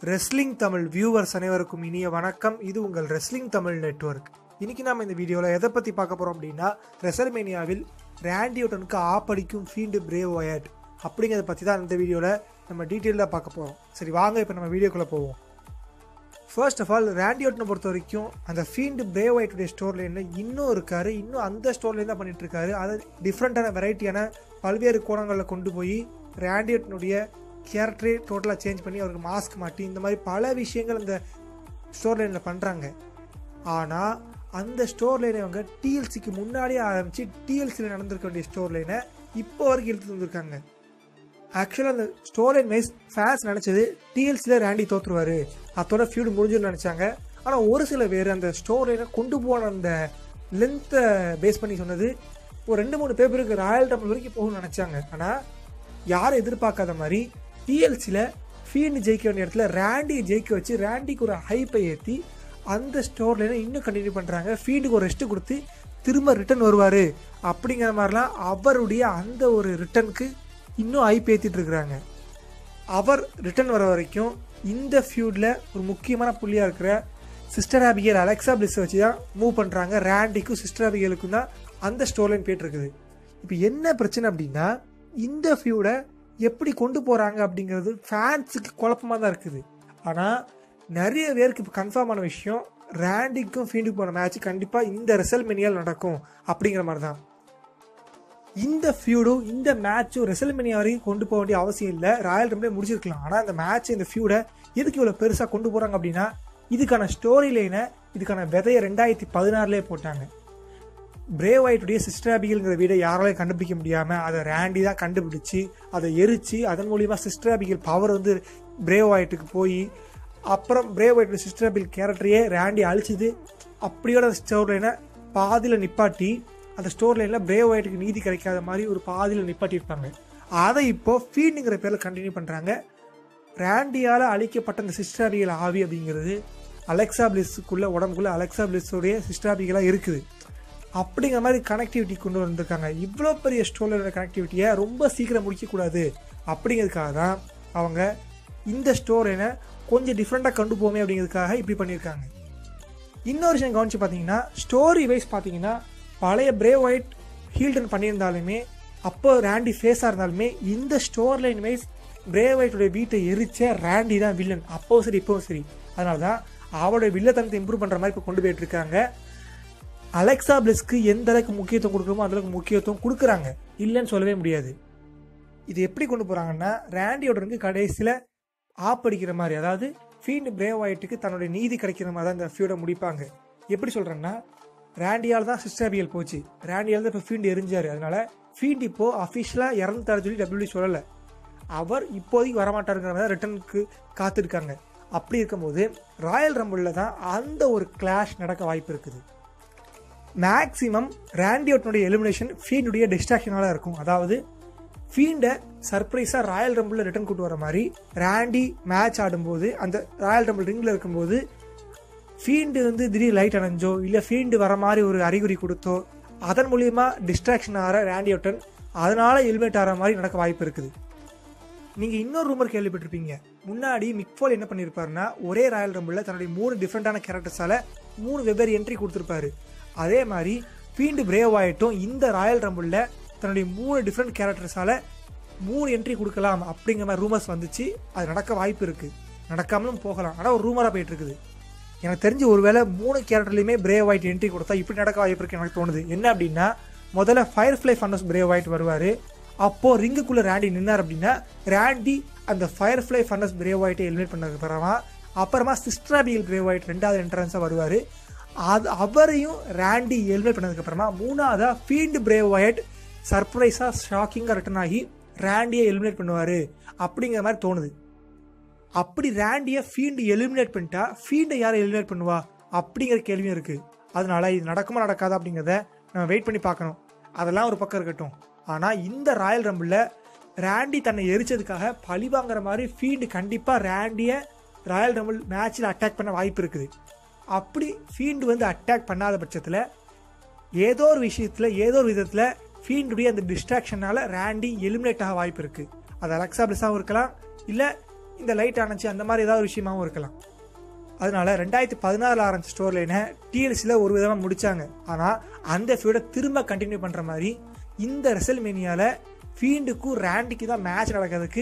Wrestling Tamil viewers அனைவருக்கும் இனிய வணக்கம். இது உங்கள் ரெஸ்லிங் தமிழ் நெட்வொர்க். இன்னைக்கு நாம இந்த வீடியோவில் எதை பற்றி பார்க்க போகிறோம் அப்படின்னா, ரெசல்மேனியாவில் ராண்டி ஆர்டனுக்கு ஆப்படிக்கும் ஃபீல்டு பிரே ஒயட் அப்படிங்கிறத பற்றி தான் இந்த வீடியோவில் நம்ம டீட்டெயிலாக பார்க்க போகிறோம். சரி வாங்க இப்போ நம்ம வீடியோக்குள்ளே போவோம். ஃபர்ஸ்ட் ஆஃப் ஆல், ராண்டி ஆர்டனை பொறுத்த வரைக்கும் அந்த ஃபீல்டு பிரே ஒயட்டுடைய ஸ்டோர் லைனில் இன்னும் இருக்காரு. இன்னும் அந்த ஸ்டோர் லைன் தான் பண்ணிட்டு இருக்காரு. அதை டிஃப்ரெண்ட்டான வெரைட்டியான பல்வேறு கோணங்களில் கொண்டு போய் ராண்டி ஆர்டனுடைய கேரக்டரே டோட்டலாக சேஞ்ச் பண்ணி அவருக்கு மாஸ்க் மாட்டி இந்த மாதிரி பல விஷயங்கள் அந்த ஸ்டோர் லைனில் பண்ணுறாங்க. ஆனால் அந்த ஸ்டோர் லைனை அவங்க டிஎல்சிக்கு முன்னாடியே ஆரம்பித்து டிஎல்சியில் நடந்திருக்க வேண்டிய ஸ்டோர் லைனை இப்போ வரைக்கும் இழுத்து வந்திருக்காங்க. ஆக்சுவலாக அந்த ஸ்டோர் லைன் வைஸ் ஃபேன்ஸ் நினச்சது டிஎல்சியில் ராண்டி தோற்றுருவார், அதோட ஃபியூடு முடிஞ்சுன்னு நினச்சாங்க. ஆனால் ஒரு சில பேர் அந்த ஸ்டோர் லைனை கொண்டு போன அந்த லென்த்தை பேஸ் பண்ணி சொன்னது ஒரு 2-3 பேருக்கு ராயல் ரம்பிள் வரைக்கும் போகணும்னு நினச்சாங்க. ஆனால் யாரும் எதிர்பார்க்காத மாதிரி டிஎல்சியில் ஃபீல்டு ஜெயிக்க வேண்டிய இடத்துல ராண்டியை ஜெயிக்க வச்சு ராண்டிக்கு ஒரு ஹைப்பை ஏற்றி அந்த ஸ்டோர் லைனை இன்னும் கண்டினியூ பண்ணுறாங்க. ஃபீல்டுக்கு ஒரு ரெஸ்ட்டு கொடுத்து திரும்ப ரிட்டன் வருவார் அப்படிங்கிற மாதிரிலாம் அவருடைய அந்த ஒரு ரிட்டனுக்கு இன்னும் ஹைப் ஏற்றிட்டு இருக்கிறாங்க. அவர் ரிட்டன் வர வரைக்கும் இந்த ஃபியூடில் ஒரு முக்கியமான புள்ளியாக இருக்கிற சிஸ்டர் ஆபிகேல் அலெக்சா பிளிஸ் வச்சு தான் மூவ் பண்ணுறாங்க. ராண்டிக்கும் சிஸ்டர் ஆபிகேலுக்கும் தான் அந்த ஸ்டோர் லைன் போயிட்டுருக்குது. இப்போ என்ன பிரச்சனை அப்படின்னா, இந்த ஃபியூடை எப்படி கொண்டு போகிறாங்க அப்படிங்கிறது ஃபேன்ஸுக்கு குழப்பமாக தான் இருக்குது. ஆனால் நிறைய பேருக்கு இப்போ கன்ஃபார்மான விஷயம், ராண்டிக்கும் ஃபீல்டுக்கு போன மேட்ச் கண்டிப்பாக இந்த ரெசல்மேனியாவில் நடக்கும் அப்படிங்கிற மாதிரி தான். இந்த ஃபியூடும் இந்த மேட்சும் ரெசல்மேனியா வரைக்கும் கொண்டு போக வேண்டிய அவசியம் இல்லை, ராயல் ரம்பிளே முடிச்சிருக்கலாம். ஆனால் இந்த மேட்ச் இந்த ஃபியூடை எதுக்கு இவ்வளோ பெருசாக கொண்டு போகிறாங்க அப்படின்னா, இதுக்கான ஸ்டோரி லைனை இதுக்கான விதையை 2016 போட்டாங்க. பிரே ஒயட்டுடைய சிஸ்டர் ஆபிகேல்ங்கிற வீடை யாராலையும் கண்டுபிடிக்க முடியாமல் அதை ராண்டி தான் கண்டுபிடிச்சி அதை எரிச்சு அதன் மூலியமாக சிஸ்டர் ஆபிகேல் பவர் வந்து பிரே ஒயட்டுக்கு போய் அப்புறம் பிரே ஒயட்டுடைய சிஸ்டர் ஆபிகேல் கேரக்டரையே ராண்டி அழிச்சிது. அப்படியோட அந்த ஸ்டோர் லைனை பாதியில் நிப்பாட்டி அந்த ஸ்டோர் லைனில் பிரே ஒயட்டுக்கு நீதி கிடைக்காத மாதிரி ஒரு பாதியில் நிப்பாட்டியிருப்பாங்க. அதை இப்போது ஃபீல்டுங்கிற பேரில் கண்டினியூ பண்ணுறாங்க. ராண்டியால் அழிக்கப்பட்ட அந்த சிஸ்டர் ஆபிகேல் ஆவி அப்படிங்கிறது அலெக்சா பிளிஸுக்குள்ள உடம்புக்குள்ளே அலெக்சா பிளிஸோடைய சிஸ்டர் ஆபிகேலாக இருக்குது. அப்படிங்கிற மாதிரி கனெக்டிவிட்டி கொண்டு வந்திருக்காங்க. இவ்வளோ பெரிய ஸ்டோரியோட கனெக்டிவிட்டியை ரொம்ப சீக்கிரம் முடிக்கக்கூடாது அப்படிங்கிறதுக்காக தான் அவங்க இந்த ஸ்டோரினை கொஞ்சம் டிஃப்ரெண்ட்டாக கொண்டு போமே அப்படிங்கிறதுக்காக இப்படி பண்ணியிருக்காங்க. இன்னொரு விஷயம் கவனிச்சு பார்த்தீங்கன்னா, ஸ்டோரி வைஸ் பார்த்தீங்கன்னா பழைய பிரே ஒயிட் ஹீல்டன் பண்ணியிருந்தாலுமே அப்போ ராண்டி ஃபேஸாக இருந்தாலுமே இந்த ஸ்டோர் லைன் வைஸ் பிரே ஒயிட்டுடைய வீட்டை எரிச்ச ராண்டி தான் வில்லன், அப்போவும் சரி இப்போவும் சரி. அதனால தான் அவருடைய வில்லத்தனத்தை இம்ப்ரூவ் பண்ணுற மாதிரி இப்போ கொண்டு போயிட்டு இருக்காங்க. அலெக்சா பிளிஸ்க்கு எந்த அளவுக்கு முக்கியத்துவம் கொடுக்குறோமோ அந்த அளவுக்கு முக்கியத்துவம் கொடுக்குறாங்க, இல்லைன்னு சொல்லவே முடியாது. இது எப்படி கொண்டு போகிறாங்கன்னா, ராண்டி ஆர்டனுக்கு கடைசியில் ஆப்படிக்கிற மாதிரி, அதாவது ஃபீல்டு பிரே ஒயட்டுக்கு தன்னுடைய நீதி கிடைக்கிற மாதிரி தான் இந்த ஃபியூடை முடிப்பாங்க. எப்படி சொல்கிறேன்னா, ராண்டியால் தான் சிஸ்டர் ஆபிகேல் போச்சு, ராண்டியால் தான் இப்போ ஃபீல்டு எரிஞ்சார். அதனால ஃபீல்டு இப்போது அஃபிஷியலாக இறந்துட்டாரு சொல்லி WWE சொல்லலை, அவர் இப்போதைக்கு வரமாட்டாருங்கிற மாதிரி ரிட்டனுக்கு காத்திருக்காங்க. அப்படி இருக்கும்போது ராயல் ரம்பிளில் தான் அந்த ஒரு கிளாஷ் நடக்க வாய்ப்பு இருக்குது. மேக்ஸிமம் ராண்டி ஆர்டனுடைய எலிமினேஷன் ஃபீல்டுடைய டிஸ்ட்ராக்ஷனால இருக்கும். அதாவது ஃபீல்டை சர்ப்ரைஸாக ராயல் ரம்பிளில் ரிட்டர்ன் கூட்டு வர மாதிரி ராண்டி மேட்ச் ஆடும்போது அந்த ராயல் ரம்பிள் ரிங்கில் இருக்கும்போது ஃபீல்டு வந்து திடீர் லைட் அணைஞ்சோ இல்லை ஃபீல்டு வர மாதிரி ஒரு அறிகுறி கொடுத்தோ அதன் மூலியமாக டிஸ்ட்ராக்ஷன் ஆகிற ராண்டி ஆர்டன் அதனால எலிமினேட் ஆகிற மாதிரி நடக்க வாய்ப்பு இருக்குது. நீங்கள் இன்னொரு ரூமர் கேள்விப்பட்டிருப்பீங்க, முன்னாடி மிக் ஃபாலி என்ன பண்ணியிருப்பாருன்னா, ஒரே ராயல் ரம்பிளில் தன்னுடைய 3 டிஃப்ரெண்டான கேரக்டர்ஸால் 3 வெவ்வேறு என்ட்ரி கொடுத்துருப்பாரு. அதே மாதிரி ஃபீல்டு பிரே ஒயட்டும் இந்த ராயல் ரம்பிளில் தன்னுடைய 3 டிஃப்ரெண்ட் கேரக்டர்ஸால் 3 என்ட்ரி கொடுக்கலாம் அப்படிங்கிற மாதிரி ரூமர்ஸ் வந்துச்சு. அது நடக்க வாய்ப்பு இருக்குது, நடக்காமலும் போகலாம். ஆனால் ஒரு ரூமராக போயிட்டு இருக்குது. எனக்கு தெரிஞ்சு ஒருவேளை 3 கேரக்டர்லையுமே பிரே ஒயிட் என்ட்ரி கொடுத்தா இப்படி நடக்க வாய்ப்பு இருக்குது எனக்கு தோணுது. என்ன அப்படின்னா, முதல்ல ஃபயர்ஃப்ளை ஃபன்னஸ் பிரே ஒயிட் வருவார். அப்போது ரிங்குக்குள்ளே ராண்டி நின்னார் அப்படின்னா ராண்டி அந்த ஃபயர்ஃப்ளை ஃபன்னஸ் பிரே ஒயிட்டை எலிமினேட் பண்ணதுக்கு அப்புறமா சிஸ்டர் ஆபிகேல் பிரே ஒயிட் 2வது என்ட்ரன்ஸாக வருவார். அது அவரையும் ராண்டி எலிமினேட் பண்ணதுக்கப்புறமா 3வதாக ஃபீல்டு பிரே ஒயட் சர்ப்ரைஸாக ஷாக்கிங்காக ரிட்டர்ன் ஆகி ராண்டியை எலிமினேட் பண்ணுவார் அப்படிங்கிற மாதிரி தோணுது. அப்படி ராண்டியை ஃபீல்டு எலிமினேட் பண்ணிட்டா ஃபீல்டை யாரை எலிமினேட் பண்ணுவா அப்படிங்கிற கேள்வியும் இருக்குது. அதனால இது நடக்குமா நடக்காதா அப்படிங்கிறத நம்ம வெயிட் பண்ணி பார்க்கணும். அதெல்லாம் ஒரு பக்கம் இருக்கட்டும். ஆனால் இந்த ராயல் ரம்பிளில் ராண்டி தன்னை எரிச்சதுக்காக பழி வாங்குற மாதிரி ஃபீல்டு கண்டிப்பாக ராண்டியை ராயல் ரம்பிள் மேட்சில் அட்டாக் பண்ண வாய்ப்பு இருக்குது. அப்படி ஃபீல்டு வந்து அட்டாக் பண்ணாத பட்சத்தில் ஏதோ ஒரு விஷயத்தில் ஏதோ ஒரு விதத்தில் ஃபீல்டுடைய அந்த டிஸ்ட்ராக்ஷனால் ராண்டி எலிமினேட் ஆக வாய்ப்பு இருக்குது. அது அலெக்சா பிளிஸாகவும் இருக்கலாம், இல்லை இந்த லைட் ஆனச்சு அந்த மாதிரி ஏதாவது ஒரு விஷயமாவும் இருக்கலாம். அதனால 2016 ஆரம்பிச்ச ஸ்டோரி லைனை டிஎல்சியில் ஒரு விதமாக முடிச்சாங்க. ஆனால் அந்த ஃபியூடை திரும்ப கண்டினியூ பண்ணுற மாதிரி இந்த ரெசல்மேனியாவில் ஃபீண்டுக்கும் ரேண்டிக்கு தான் மேட்ச் நடக்கிறதுக்கு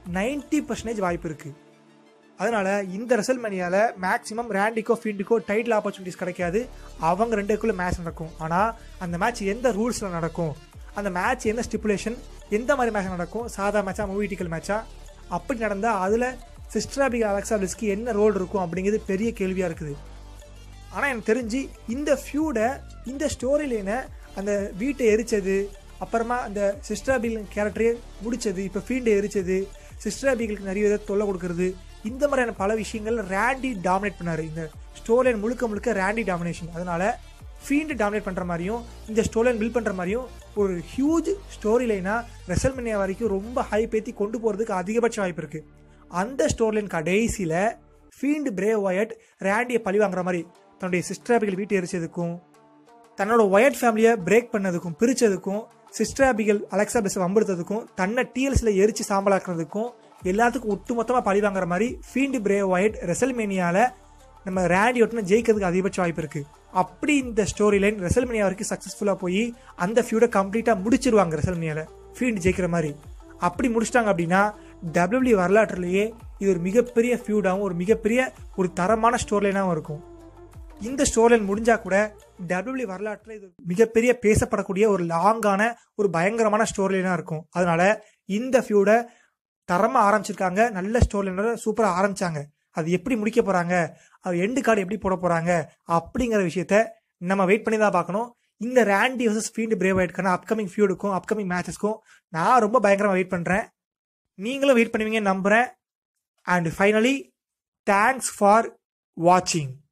90% வாய்ப்பு இருக்குது. அதனால இந்த ரெசல்மேனியாவில் மேக்ஸிமம் ரேண்டிக்கோ ஃபீண்டுக்கோ டைட்டில் ஆப்பர்ச்சுனிட்டிஸ் கிடைக்காது. அவங்க ரெண்டுக்குள்ள மேட்ச் நடக்கும். ஆனால் அந்த மேட்ச் எந்த ரூல்ஸில் நடக்கும், அந்த மேட்ச் என்ன ஸ்டிப்புலேஷன், எந்த மாதிரி மேட்ச் நடக்கும், சாதா மேட்சா மூவிட்டிக்கல் மேட்சா, அப்படி நடந்தால் அதில் சிஸ்டர் அபிகேல் அலெக்சா பிளிஸ்க்கு என்ன ரோல் இருக்கும் அப்படிங்கிறது பெரிய கேள்வியாக இருக்குது. ஆனால் எனக்கு தெரிஞ்சு இந்த ஃபியூடை, இந்த ஸ்டோரி லைனை, அந்த வீட்டை எரிச்சது, அப்புறமா அந்த சிஸ்டர் அபிகேல் கேரக்டரே முடிச்சது, இப்போ ஃபீண்டை எரிச்சது, சிஸ்டர் அபிகேலுக்கு நிறைய வித தொல்லை கொடுக்கறது, இந்த மாதிரியான பல விஷயங்கள் ரேண்டி டாமினேட் பண்ணார். இந்த ஸ்டோரி லைன் முழுக்க முழுக்க ரேண்டி டாமினேஷன். அதனால ஃபீண்டு டாமினேட் பண்ணுற மாதிரியும் இந்த ஸ்டோரி லைன் பில்ட் பண்ணுற மாதிரியும் ஒரு ஹியூஜ் ஸ்டோரி லைனாக ரெசல்மேனியா வரைக்கும் ரொம்ப ஹை பேத்தி கொண்டு போகிறதுக்கு அதிகபட்ச வாய்ப்பு இருக்குது. அந்த ஸ்டோரி லைன் கடைசியில் ஃபீண்டு பிரே ஒயட் ரேண்டியை பழி வாங்குற மாதிரி தன்னுடைய சிஸ்டர் அபிகேல் வீட்டை எரிச்சதுக்கும், தன்னோட ஒயட் ஃபேமிலியை பிரேக் பண்ணதுக்கும், பிரித்ததுக்கும், சிஸ்டர் அபிகேல் அலெக்சா பிளிஸை வம்பெடுத்ததுக்கும், தன்னை டிஎல்சியில் எரிச்சு சாம்பலாக்குறதுக்கும் எல்லாத்துக்கும் ஒட்டு மொத்தமாக பழி வாங்குற மாதிரி ஃபீண்டு பிரே ஒயட் ரெசல்மேனியாவில் நம்ம ரேண்டி ஒட்டனை ஜெயிக்கிறதுக்கு அதிகபட்ச வாய்ப்பு இருக்குது. அப்படி இந்த ஸ்டோரி லைன் ரெசல்மேனியா வரைக்கும் சக்ஸஸ்ஃபுல்லாக போய் அந்த ஃபியூடை கம்ப்ளீட்டாக முடிச்சிருவாங்க ரெசல்மேனியாவில் ஃபீண்டு ஜெயிக்கிற மாதிரி. அப்படி முடிச்சிட்டாங்க அப்படின்னா WWE வரலாற்றிலேயே இது ஒரு மிகப்பெரிய ஃபியூடாகவும் ஒரு மிகப்பெரிய ஒரு தரமான ஸ்டோரி லைனாகவும் இருக்கும். இந்த ஸ்டோரி லைன் முடிஞ்சா கூட WWE வரலாற்றில் இது மிகப்பெரிய பேசப்படக்கூடிய ஒரு லாங்கான ஒரு பயங்கரமான ஸ்டோரி லைனாக இருக்கும். அதனால இந்த ஃபியூடை தரமாக ஆரம்பிச்சிருக்காங்க. நல்ல ஸ்டோரி லைனோட சூப்பராக ஆரம்பிச்சாங்க. அது எப்படி முடிக்க போகிறாங்க, அது எண்டு கார்டு எப்படி போட போகிறாங்க அப்படிங்கிற விஷயத்த நம்ம வெயிட் பண்ணி தான் பார்க்கணும். இந்த ரேண்டி வர்சஸ் ஃபீண்டு பிரே ஒயட்கான அப்கமிங் ஃபியூடுக்கும் அப்கமிங் மேட்சஸ்க்கும் நான் ரொம்ப பயங்கரமாக வெயிட் பண்ணுறேன். நீங்களும் வெயிட் பண்ணுவீங்கன்னு நம்புகிறேன். அண்ட் ஃபைனலி தேங்க்ஸ் ஃபார் வாட்சிங்.